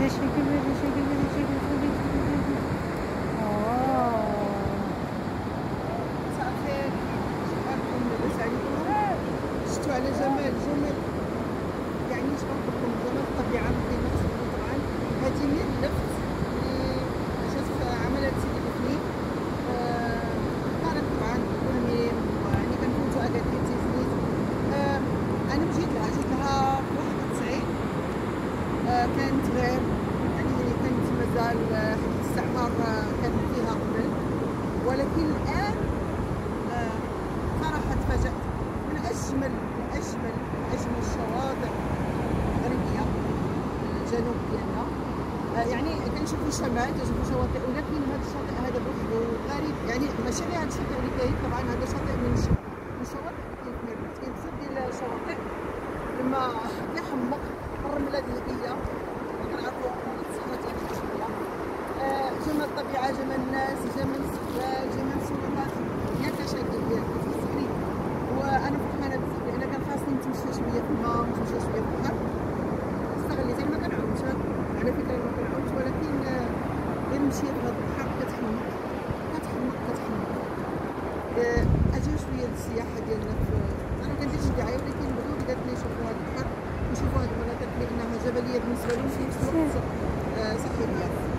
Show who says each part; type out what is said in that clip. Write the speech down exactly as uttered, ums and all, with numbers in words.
Speaker 1: des شكل des شكل des شكل
Speaker 2: مساء الخير، شكراكم لاباس عليكم؟ شفتوا على جمال جمال يعني اش غنقول لكم، جمال الطبيعة اللي كاين طبعا. هادي من اللفت اللي جات في عملات سيدي بوفلي. كانت طبعا والميم يعني كنفوتو اكادير تيزنيت. انا جيت لها جيت لها في واحد التسعين. كانت غير يعني كانت مازال الاستعمار كان فيها قبل، ولكن الان صراحة تفاجأت من أجمل من أجمل من أجمل الشواطئ المغربية الجنوب ديالنا. يعني كنشوفوا الشمال كنشوفوا شواطئ، ولكن هذا الشاطئ هذا بوحدو غريب. يعني ماشي غير هذا الشاطئ اللي كاين، طبعا هذا شاطئ من من الشواطئ اللي كاين في كاين بزاف ديال الشواطئ الماء كيحمق، الرملة ذهبية كنعرفوا الصخرة ديال شوية. جمال الطبيعة، جمال الناس، جمال الاستقبال، جمال السلوكات هي كشكل كتفكري. وانا فرحانه بزاف لان كان خاصني نتمشى شويه في الماء ونتمشى شويه في البحر. استغليت، انا ما كنعومش على فكره، ما كنعومش، ولكن غير نمشي في هذا البحر كتحمق كتحمق كتحمق. اجيو شويه للسياحه ديالنا في، انا ما كنديرش دعايه، ولكن بغاو ولاداتنا يشوفوا هذا البحر ويشوفوا هذه المناطق لانها جبليه بالنسبه لهم في نفس الوقت صحيه.